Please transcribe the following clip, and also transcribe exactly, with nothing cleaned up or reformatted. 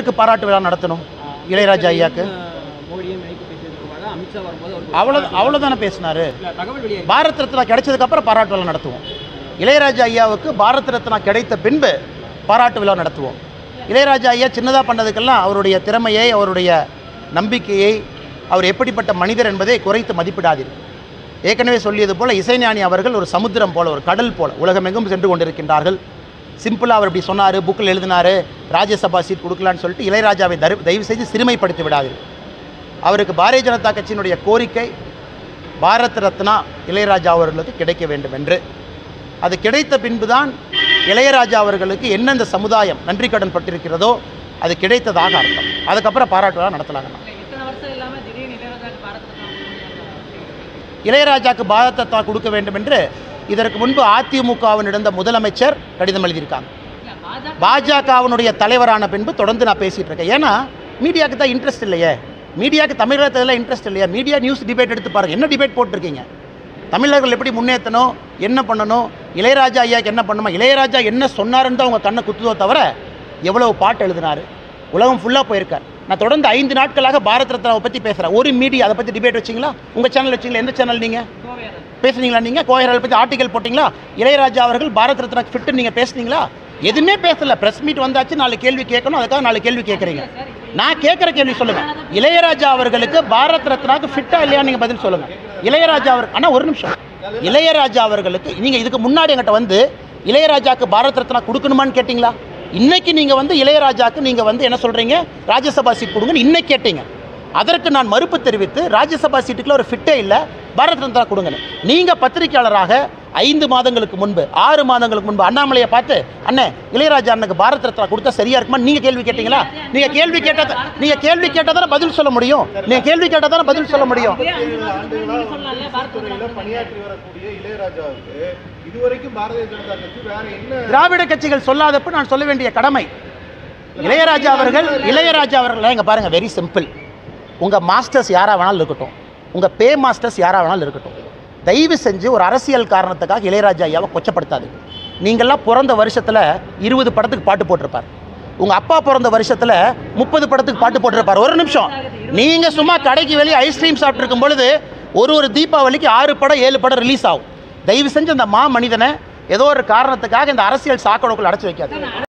எதற்கு பாராட்டு விழா நடத்தணும் இளையராஜா ஐயாக்கு? அவ்வளோ அவ்வளோதானே பேசினாரு. பாரத் ரத்னா கிடைச்சதுக்கப்புறம் பாராட்டு விழா நடத்துவோம். இளையராஜா ஐயாவுக்கு பாரத் ரத்னா கிடைத்த பின்பு பாராட்டு விழா நடத்துவோம். இளையராஜா ஐயா சின்னதாக பண்ணதுக்கெல்லாம் அவருடைய திறமையை, அவருடைய நம்பிக்கையை, அவர் எப்படிப்பட்ட மனிதர் என்பதை குறைத்து மதிப்பிடாதீர்கள். ஏற்கனவே சொல்லியது போல் இசைஞானி அவர்கள் ஒரு சமுத்திரம் போல், ஒரு கடல் போல் உலகமெங்கும் சென்று கொண்டிருக்கின்றார்கள். சிம்பிளாக அவர் இப்படி சொன்னார், புக்கில் எழுதினார், ராஜ்யசபா சீட் கொடுக்கலான்னு சொல்லிட்டு இளையராஜாவை தயவு செய்து சிறுமைப்படுத்தி விடாதீர்கள். அவருக்கு பாரதிய ஜனதா கட்சியினுடைய கோரிக்கை பாரத் ரத்னா இளையராஜா அவர்களுக்கு கிடைக்க வேண்டும் என்று. அது கிடைத்த பின்புதான் இளையராஜா அவர்களுக்கு என்ன இந்த சமுதாயம் நன்றி கடன் பட்டிருக்கிறதோ அது கிடைத்ததாக அர்த்தம். அதுக்கப்புறம் பாராட்டு விழா நடத்தலாங்கண்ணா. இளையராஜாவுக்கு பாரத் ரத்னா கொடுக்க வேண்டும் என்று இதற்கு முன்பு அதிமுகவின் இருந்த முதலமைச்சர் கடிதம் எழுதியிருக்காங்க. பாஜகவினுடைய தலைவரான பின்பு தொடர்ந்து நான் பேசிகிட்டு இருக்கேன். ஏன்னா மீடியாவுக்கு தான் இன்ட்ரெஸ்ட் இல்லையே, மீடியாவுக்கு தமிழகத்தில் இன்ட்ரெஸ்ட் இல்லையா? மீடியா நியூஸ் டிபேட் எடுத்து பாருங்கள், என்ன டிபேட் போட்டிருக்கீங்க? தமிழர்கள் எப்படி முன்னேற்றணும், என்ன பண்ணணும், இளையராஜா ஐயாவுக்கு என்ன பண்ணணுமா? இளையராஜா என்ன சொன்னாருன்னு தான் உங்கள் கண்ணை குத்துதோ தவிர எவ்வளவு பாட்டு எழுதினார், உலகம் ஃபுல்லாக போயிருக்கார். நான் தொடர்ந்து ஐந்து நாட்களாக பாரத் ரத்னாவை பற்றி பேசுகிறேன். ஒரு மீடியா அதை பற்றி டிபேட் வச்சிங்களா? உங்கள் சேனல் வச்சிங்களா? எந்த சேனல் நீங்கள் பேசுனீங்களா? நீங்கள் கோயரல் பற்றி ஆர்டிகல் போட்டிங்களா? இளையராஜா அவர்கள் பாரத் ரத்னா ஃபிட்டு நீங்கள் பேசுனீங்களா? எதுவுமே பேசலை. ப்ரெஸ் மீட் வந்தாச்சு, நாலு கேள்வி கேட்கணும், அதுக்காக நாலு கேள்வி கேட்குறீங்க. நான் கேட்குற கேள்வி சொல்லுங்கள். இளையராஜா அவர்களுக்கு பாரத் ரத்னாவுக்கு ஃபிட்டா இல்லையா நீங்கள் பதில் சொல்லுங்கள். இளையராஜா அவர் ஆனால் ஒரு நிமிஷம், இளையராஜா அவர்களுக்கு நீங்கள் இதுக்கு முன்னாடி என்கிட்ட வந்து இளையராஜாவுக்கு பாரத் ரத்னா கொடுக்கணுமான்னு கேட்டிங்களா? இன்னைக்கு நீங்கள் வந்து இளையராஜாவுக்கு நீங்கள் வந்து என்ன சொல்கிறீங்க, ராஜ்யசபா சீட் கொடுங்கன்னு இன்னைக்கு கேட்டீங்க. அதற்கு நான் மறுப்பு தெரிவித்து ராஜ்யசபா சீட்டுக்குள்ள ஒரு ஃபிட்டே இல்லை, பாரத் ரத்னா கொடுங்கன்னு. நீங்கள் பத்திரிகையாளராக ஐந்து மாதங்களுக்கு முன்பு ஆறு மாதங்களுக்கு முன்பு அண்ணாமலையை பார்த்து அண்ணே இளையராஜா அண்ணனுக்கு பாரத் ரத்னா கொடுத்தா சரியா இருக்குமா நீங்கள் கேள்வி கேட்டீங்களா? நீங்கள் கேள்வி கேட்டால் நீங்கள் கேள்வி கேட்டால் தானே பதில் சொல்ல முடியும். நீங்கள் கேள்வி கேட்டால் தானே பதில் சொல்ல முடியும். திராவிட கட்சிகள் சொல்லாதப்ப நான் சொல்ல வேண்டிய கடமை. இளையராஜா அவர்கள் இளையராஜா அவர்கள் இங்கே பாருங்க, வெரி சிம்பிள். உங்கள் மாஸ்டர்ஸ் யாராக வேணாலும் இருக்கட்டும், உங்கள் பே மாஸ்டர்ஸ் யாராக வேணாலும் இருக்கட்டும், தயவு செஞ்சு ஒரு அரசியல் காரணத்துக்காக இளையராஜா ஐயாவை கொச்சப்படுத்தாது. நீங்கள்லாம் பிறந்த வருஷத்தில் இருபது படத்துக்கு பாட்டு போட்டிருப்பார். உங்கள் அப்பா பிறந்த வருஷத்தில் முப்பது படத்துக்கு பாட்டு போட்டிருப்பார். ஒரு நிமிஷம், நீங்கள் சும்மா கடைக்கு வெளியே ஐஸ்கிரீம் சாப்பிட்ருக்கும் பொழுது ஒரு ஒரு தீபாவளிக்கு ஆறு படம் ஏழு படம் ரிலீஸ் ஆகும். தயவு செஞ்சு அந்த மா மனிதனை ஏதோ ஒரு காரணத்துக்காக இந்த அரசியல் சாக்கடைக்குள் அடைச்சி வைக்காது.